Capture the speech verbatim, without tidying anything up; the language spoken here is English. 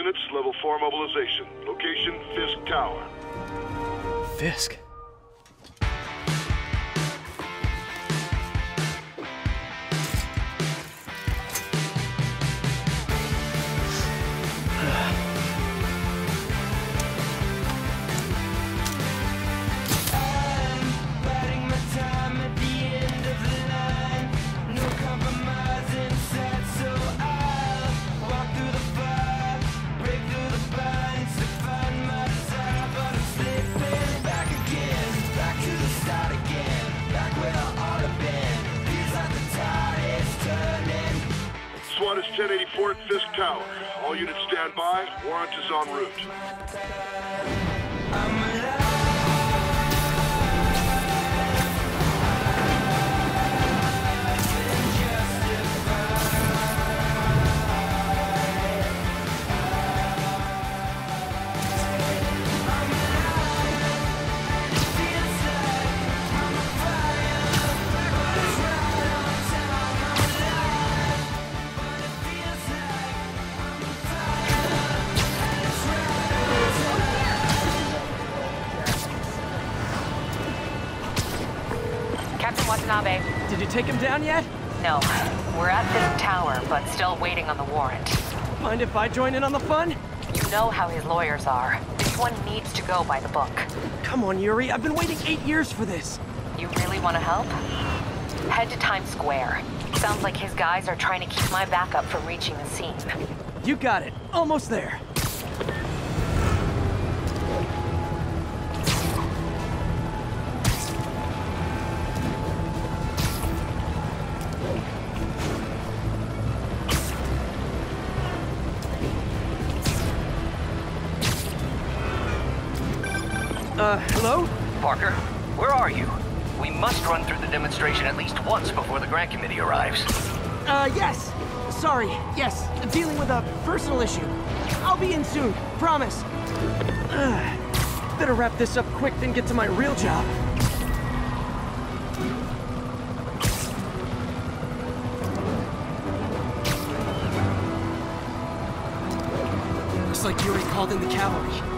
units, level four mobilization. Location, Fisk Tower. Fisk? SWAT is ten eighty-four at Fisk Tower. All units stand by. Warrant is en route. Captain Watanabe. Did you take him down yet? No. We're at this tower, but still waiting on the warrant. Mind if I join in on the fun? You know how his lawyers are. This one needs to go by the book. Come on, Yuri. I've been waiting eight years for this. You really want to help? Head to Times Square. Sounds like his guys are trying to keep my backup from reaching the scene. You got it. Almost there. Uh, hello? Parker, where are you? We must run through the demonstration at least once before the grant committee arrives. Uh, yes. Sorry, yes. Dealing with a personal issue. I'll be in soon, promise. Uh, better wrap this up quick than get to my real job. Looks like Yuri called in the cavalry.